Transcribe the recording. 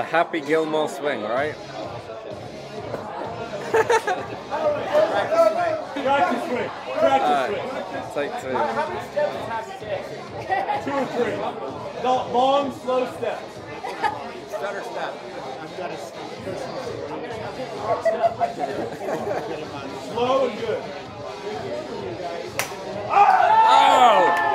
Happy Gilmore swing, right? Practice swing. Practice swing. Take two. How many steps does have to take? 2 or 3. Long, slow steps. Stutter step. I've got a Slow and good. Oh!